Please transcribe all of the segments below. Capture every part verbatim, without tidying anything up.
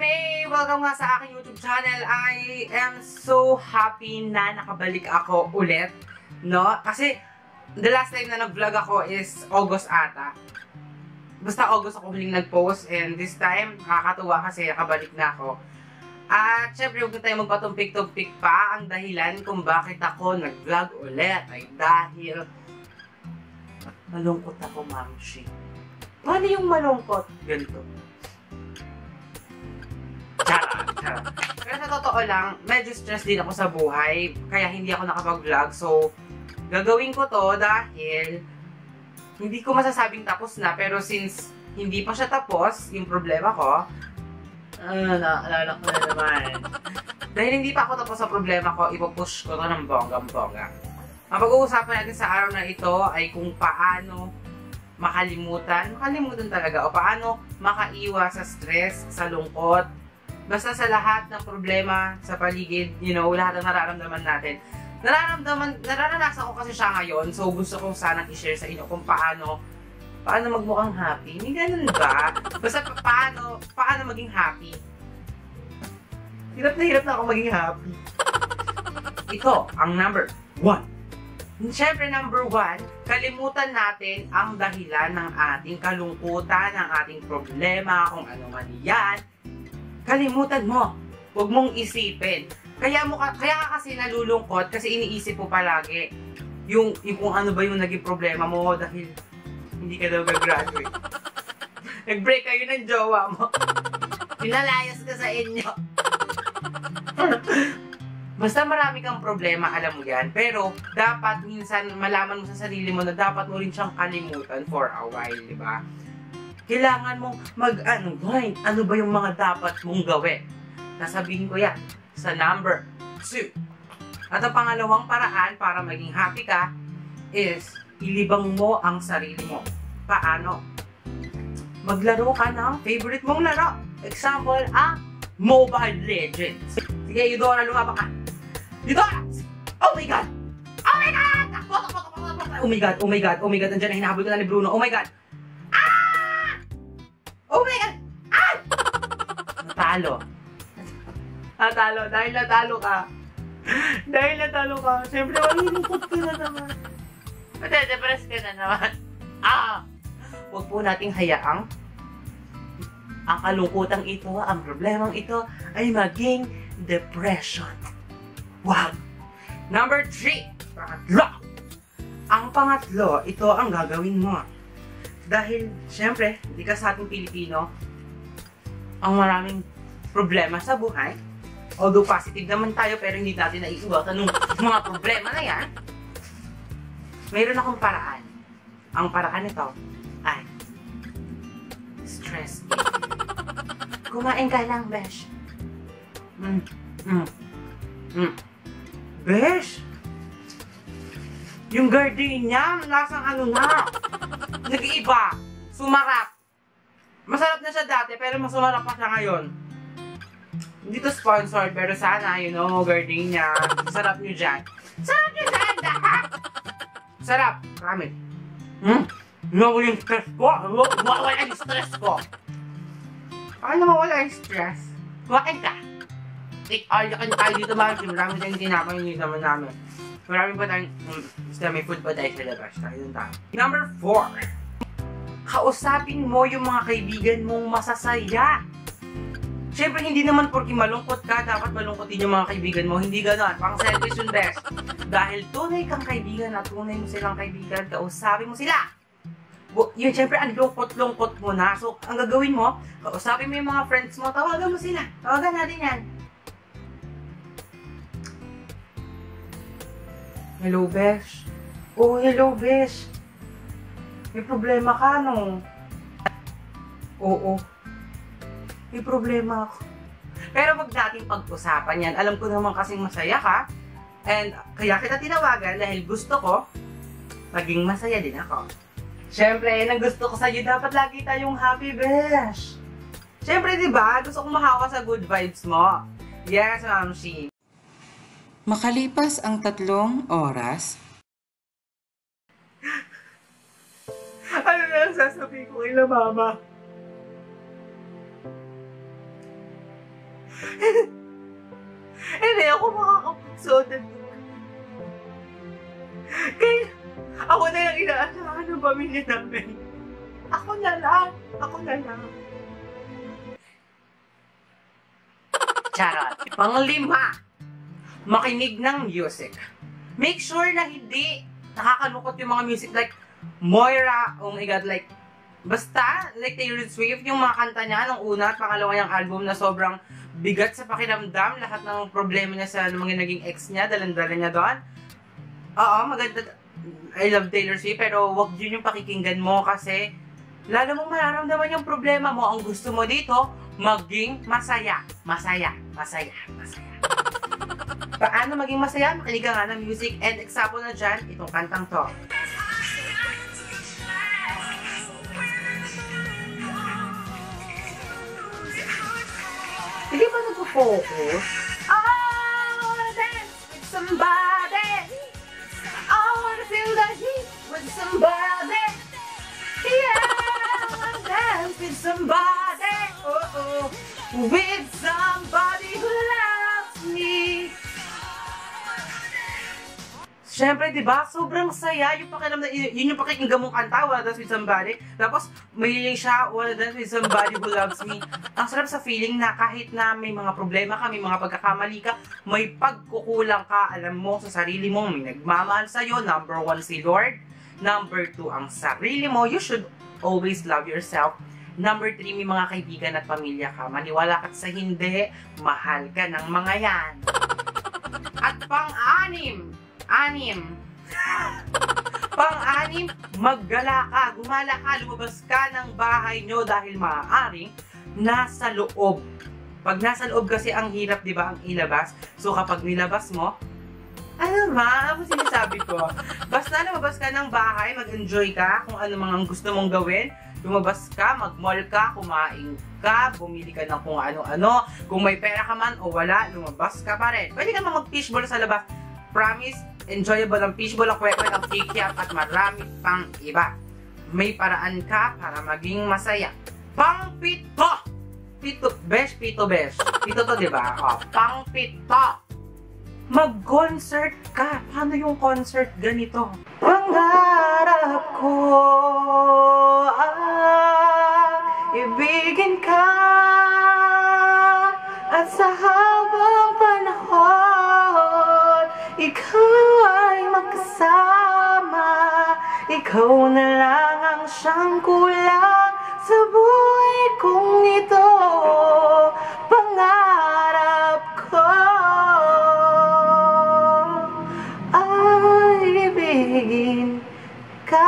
May! Welcome nga sa aking YouTube channel. I am so happy na nakabalik ako ulit, no? Kasi, the last time na nag-vlog ako is August ata. Basta August ako huling nag-post, and this time, nakakatuwa kasi nakabalik na ako. At syempre, huwag na tayo magpatumpik-tumpik pa. Ang dahilan kung bakit ako nag-vlog ulit ay dahil malungkot ako, Mamshi. Paano yung malungkot? Ganito. Charot, charot. Pero sa totoo lang, medyo stress din ako sa buhay, kaya hindi ako nakapag-vlog. So, gagawin ko to dahil hindi ko masasabing tapos na, pero since hindi pa siya tapos, yung problema ko, ah, naalala ko na naman. Dahil hindi pa ako tapos sa problema ko, ipupush ko to ng bonggang-bongga. Ang pag-uusapan natin sa araw na ito ay kung paano makalimutan, makalimutan talaga, o paano makaiwas sa stress, sa lungkot, basta sa lahat ng problema sa paligid, you know, lahat ng nararamdaman natin. Nararamdaman, nararanasan ko kasi siya ngayon, so gusto ko sanang i-share sa inyo kung paano, paano magmukhang happy. Hindi ganun ba? Basta pa paano, paano maging happy. Hirap na hirap na ako maging happy. Ito, ang number one. Siyempre, number one, kalimutan natin ang dahilan ng ating kalungkutan, ng ating problema, kung ano man yan. Kalimutan mo. Huwag mong isipin. Kaya, mo, kaya ka kasi nalulungkot kasi iniisip mo palagi yung, yung kung ano ba yung naging problema mo dahil hindi ka daw gagraduate. Nag-break kayo ng jowa mo. Pinalayas ka sa inyo. Basta marami kang problema, alam mo yan. Pero, dapat minsan malaman mo sa sarili mo na dapat mo rin siyang kalimutan for a while, di ba? Kailangan mong mag-unwind. Ano ba yung mga dapat mong gawin? Sasabihin ko yan sa number two. At ang pangalawang paraan para maging happy ka is ilibang mo ang sarili mo. Paano? Maglaro ka ng favorite mong laro. Example, ang Mobile Legends. Sige, Eudora, lumabak ka. Eudora! Oh my God! Oh my God! Takbo, takbo, takbo, takbo. Oh my God, oh my God, oh my God. Nandiyan na, hinahabol ko na ni Bruno. Oh my God! Ah! Oh my God! Ah! Natalo. Natalo. Dahil natalo ka. Dahil natalo ka. Siyempre, malulungkot ka na naman. Mate-depress ka na naman. Ah! Huwag po nating hayaang ang kalungkutang ito, ang problemang ito, ay maging depression. Wag! Number three. Pangatlo. Ang pangatlo, ito ang gagawin mo. Dahil, syempre, hindi ka sa ating Pilipino, ang maraming problema sa buhay. Although positive naman tayo, pero hindi natin naiiwasan ng mga problema na yan. Mayroon akong paraan. Ang paraan nito ay stress eating. Kumain ka lang, besh. Mm, mm, mm. Besh! Yung gardenia, lasang ano na. Nag-iiba. Sumarap. Masarap na siya dati, pero mas sumarap pa siya ngayon. Hindi to sponsored, pero sana, you know, gardenia. Sarap nyo dyan. Sarap nyo dyan! Sarap. Marami. Hmm? Nawala yung stress ko. Nawala yung stress ko. Paano mawala yung stress? Kumain ka. Take all you can tayo dito, Mamshi. Marami tayong tinapay yung naman namin. Marami pa tayong, um, basta may food pa tayo sa labas. Tayo dun tayo. Number four. Kausapin mo yung mga kaibigan mong masasaya. Siyempre, hindi naman porque malungkot ka, dapat malungkotin yung mga kaibigan mo. Hindi ganon. Pang selfish yung best. Dahil tunay kang kaibigan at tunay mo silang kaibigan, kausapin mo sila. Yun, syempre, ang lungkot-lungkot mo na. So, ang gagawin mo, kausapin mo yung mga friends mo, tawagan mo sila. Tawagan natin yan. Hello, Besh. Oh, hello, Besh. May problema ka, no? Oo. May problema ako. Pero wag natin pag-usapan yan. Alam ko naman kasing masaya ka. And kaya kita tinawagan dahil gusto ko maging masaya din ako. Siyempre, yan ang gusto ko sa'yo. Dapat lagi tayong happy, besh. Siyempre, di ba? Gusto kong mahawa sa good vibes mo. Yes, Mamshi. Makalipas ang tatlong oras. Ano na ang sasabihin ko kay Mama? Hindi ako makakapagsood ng kaya, ako na lang inaasahan ng pamilya namin. Ako na lang. Ako na lang. Charot. Panglima, makinig ng music. Make sure na hindi nakakalungkot yung mga music like Moira, oh my god, like, basta, like Taylor Swift, yung mga kanta niya nung una at pangalawa niyang album na sobrang bigat sa pakiramdam, lahat ng problema niya sa mga naging ex niya, dalan-dalan niya doon. Oo, maganda. I love Taylor Swift, pero wag yun yung pakikinggan mo kasi lalo mong mararamdaman yung problema mo. Ang gusto mo dito, maging masaya. Masaya, masaya, masaya. Paano maging masaya? Makinig ka nga ng music. And example na dyan, itong kantang to. Hindi ba nag-focus? I wanna dance with somebody. I wanna feel the heat with somebody. Yeah, I wanna dance with somebody. Oh, oh. With somebody who loves me. Siyempre, di ba? Sobrang saya. Yung pakiramdam, yun yung pakikinggan mong kanta, wanna dance with somebody. Tapos, may siya, wanna dance with somebody who loves me. Ang sarap sa feeling na kahit na may mga problema ka, may mga pagkakamali ka, may pagkukulang ka, alam mo sa sarili mo, may nagmamahal sa'yo. Number one, si Lord. Number two, ang sarili mo. You should always love yourself. Number three, may mga kaibigan at pamilya ka. Maniwala ka sa hindi, mahal ka ng mga yan. At pang-anim, Anim. Pang-anim, maggala ka, gumala ka, lumabas ka ng bahay nyo dahil maaaring nasa loob. Pag nasa loob kasi ang hirap, di ba, ang ilabas. So kapag nilabas mo, ano ba? Ano sinasabi ko? Basta lumabas ka ng bahay, mag-enjoy ka kung ano mga gusto mong gawin. Lumabas ka, mag-mall ka, kumain ka, bumili ka ng kung ano-ano. Kung may pera ka man o wala, lumabas ka pa rin. Pwede ka mag-fishball sa labas. Promise, enjoyable ang fishball, ang kwek-kwek, ang kikiap, at marami pang iba. May paraan ka para maging masaya. Pang-pito! Pito, besh, pito, besh. Pito to, diba? O, pang-pito! Mag-concert ka. Paano yung concert ganito? Pangarap ko ang ibigin ka at sa habang panahon ikaw ay makasama. Ikaw na lang ang siyang kulang sa buhay kong ito. Pangarap ko ay ibigin ka.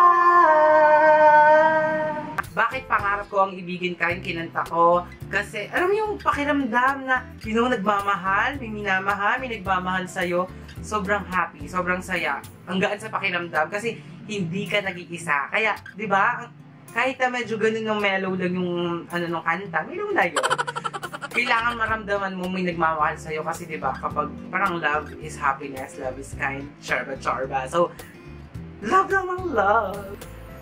Bakit pangarap ko ang ibigin ka yung kinanta ko? Kasi, alam mo yung pakiramdam na, you know, nagmamahal, may minamahal, may nagmamahal sa'yo. Sobrang happy, sobrang saya. Ang gaan sa pakiramdam kasi hindi ka nag-iisa. Kaya, di ba, kahit na medyo ganun yung mellow lang yung ano nung kanta, mellow na yun. Kailangan maramdaman mo may nagmamahal sa'yo kasi di ba, kapag parang love is happiness, love is kind, charba charba. So, love namang love.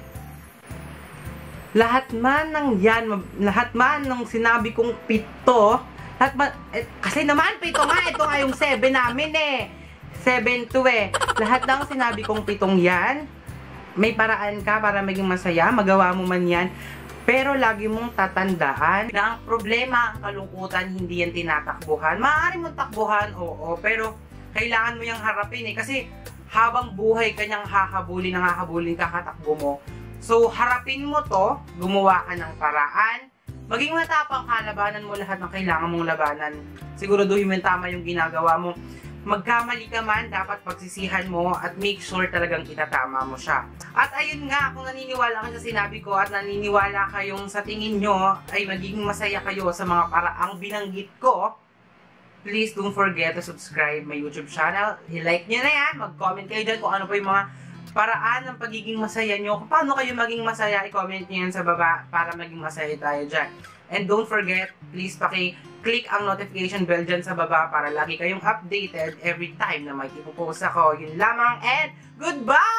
Lahat man ng yan, lahat man ng sinabi kong pito, lahat man, eh, kasi naman pito nga, ito nga yung seven namin eh. Seven to eh. Lahat ng sinabi kong pitong yan, may paraan ka para maging masaya, magawa mo man yan. Pero lagi mong tatandaan na ang problema, ang kalungkutan, hindi yan tinatakbuhan. Maaari mong takbuhan, oo, pero kailangan mo yung harapin eh. Kasi habang buhay kanyang hahabulin, nang hahabulin ka, katakbo mo. So, harapin mo to, gumawa ka ng paraan, maging matapang ka, labanan mo lahat ng kailangan mong labanan. Siguraduhin mo yung tama yung ginagawa mo. Magkamali ka man, dapat pagsisihan mo at make sure talagang itatama mo siya. At ayun nga, kung naniniwala ka sa sinabi ko at naniniwala kayong sa tingin nyo ay magiging masaya kayo sa mga paraang binanggit ko, please don't forget to subscribe my YouTube channel. I-like nyo na yan, mag-comment kayo dyan kung ano pa yung mga paraan ng pagiging masaya nyo. Kung paano kayo maging masaya, i-comment nyo yan sa baba para maging masaya tayo dyan. And don't forget, please paki-click ang notification bell dyan sa baba para lagi kayong updated every time na may ipopost ako. Yun lamang and goodbye!